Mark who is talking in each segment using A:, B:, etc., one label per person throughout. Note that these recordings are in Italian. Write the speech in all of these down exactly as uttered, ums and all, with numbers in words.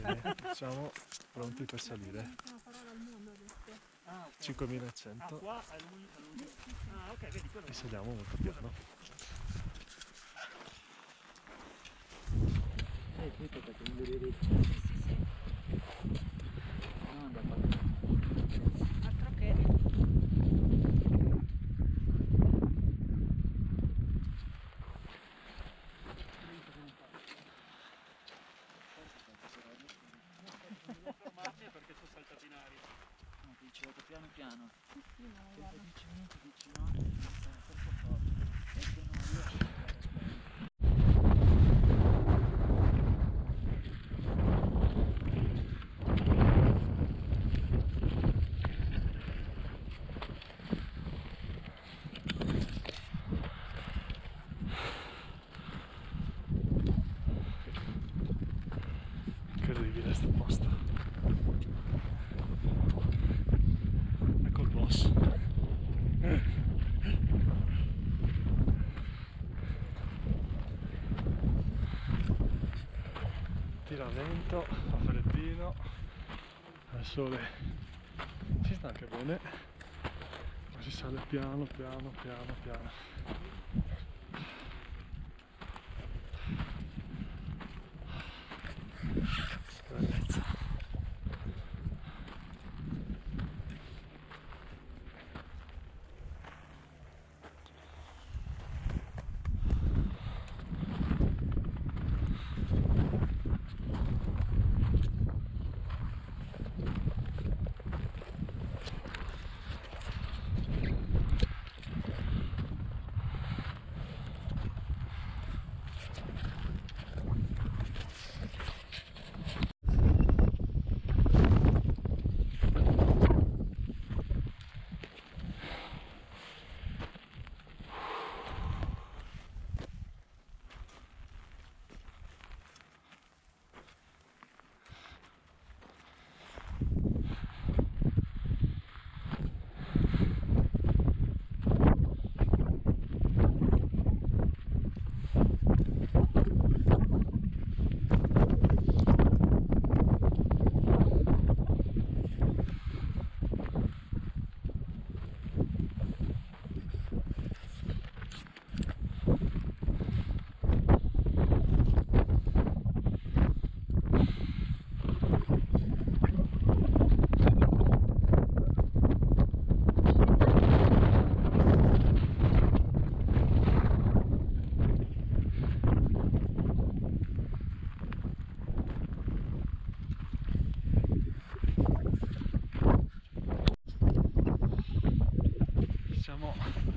A: Siamo pronti per salire. cinquemilacento. E saliamo molto piano.
B: Eh, qui tocca prendere diritto.
C: Sì, sì, sì.
B: No, da parte.
C: Altro che.
D: Perché sono saltato in aria.
B: No, ti ci vado piano piano.
C: Sì, sì, no,
B: Se
C: guarda.
B: dici niente, dici no, stai troppo forte. E se no riesci a fare bene.
A: Incredibile sto posto. Ecco il boss. Tira vento, fa freddino, al sole ci sta anche bene, ma si sale piano piano piano piano. Che bellezza. Siamo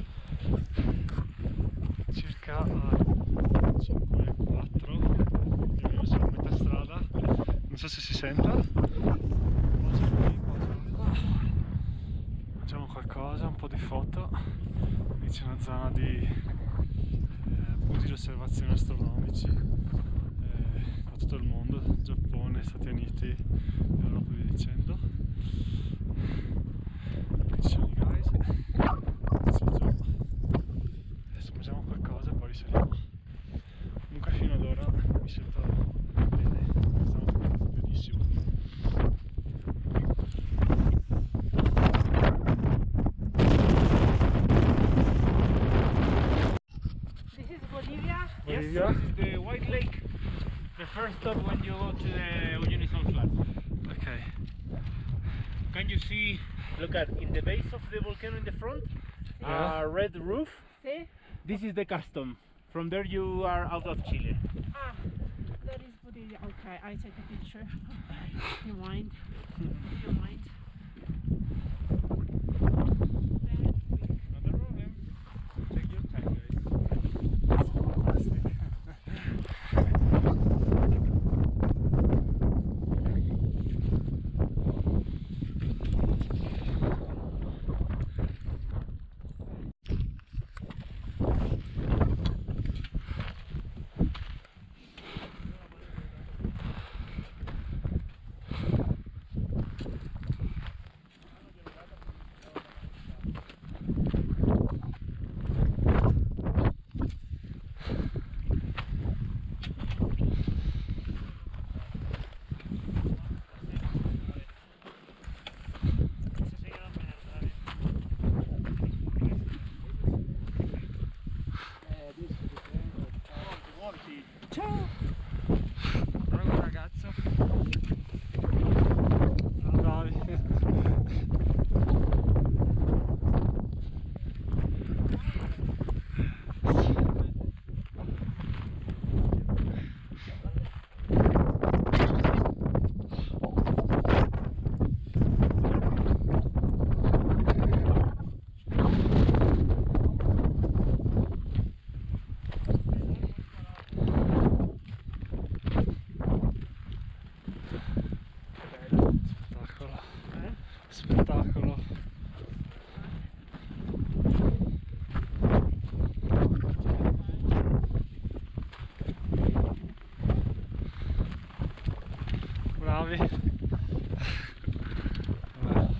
A: circa a cinque e quattro, più o meno siamo a metà strada, non so se si senta. Pausa qui, pausa là. Facciamo qualcosa, un po' di foto. Lì c'è una zona di eh, punti di osservazione astronomici eh, da tutto il mondo, Giappone, Stati Uniti, Europa e via dicendo. Qui ci sono i guys. Adesso mangiamo qualcosa e poi risaliamo. Comunque fino ad ora mi sento bene, stavo benissimo.
C: This is Bolivia.
A: Bolivia?
D: Yes, this is the White Lake. The first stop when you go to the Unison Flat.
A: Ok.
D: Can you see, look at, in the base of the volcano in the front,
A: Yeah.
D: a red roof.
C: See?
D: This is the custom. From there you are out of Chile.
C: Ah, that is Bolivia. Okay, I take a picture. You mind? You mind?
D: Not a problem. Take your time, guys.
A: Fantastic.
B: Ciao! Bravo ragazzo.
A: Bravi. Spettacolo. Bravi. Vabbè.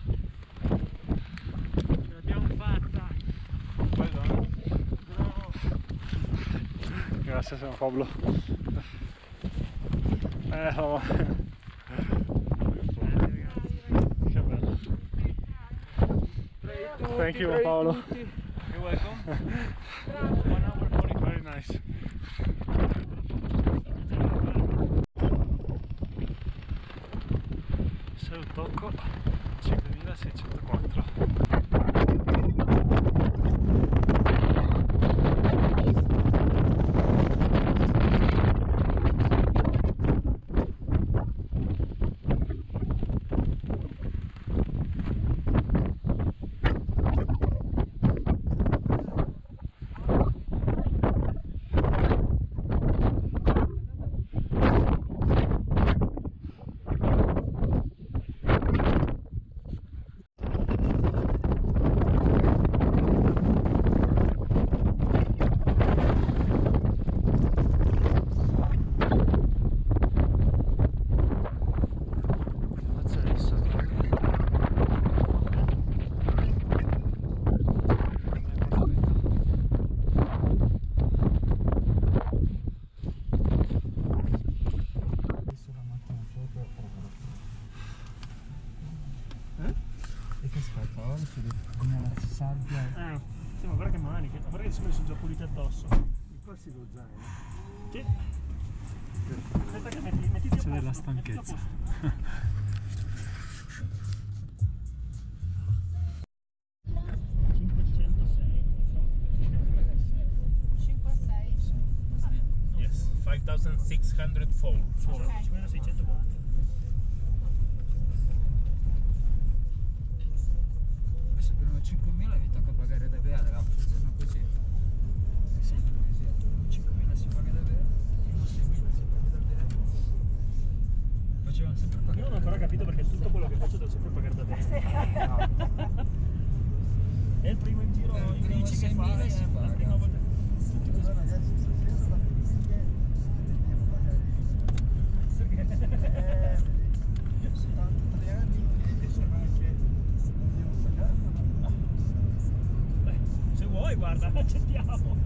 B: Ce l'abbiamo fatta.
A: Bello, eh?
B: Bravo.
A: Grazie San Pablo. Eh, no. Che bello. Thank you Paolo.
D: You're welcome.
A: One hour forty, very nice. Se lo tocco cinquemilaseicentoquattro.
B: Nella sabbia.
E: Eh, sì, ma guarda che maniche, guarda che sono già pulite addosso.
A: Il classico zaino.
E: Sì. Aspetta che metti, mettiti a posto.
A: C'è della
E: mettiti a
A: stanchezza.
E: posto. cinquecentosei.
C: cinque sei.
D: Yes, five thousand six hundred four.
C: Ok.
E: cinquemilaseicentokwattro.
B: Adesso abbiamo cinquemila e vi tocca pagare da bere, ah, funziona così. È sempre così, cinquemila si paga da bere, seimila si paga da bere. Facevano sempre pagare.
E: Io non ho ancora capito perché tutto quello che faccio devo sempre pagare da bere. È il primo in giro
B: Eh,
E: in
B: primi
E: che
B: seimila
E: fai,
B: si
E: è la
B: paga.
E: prima volta. Tutti così.
F: Ragazzi, stasera la famiglia devo pagare eh, settantatre anni e sono anche non devo pagare.
E: Beh, se vuoi, guarda, accettiamo.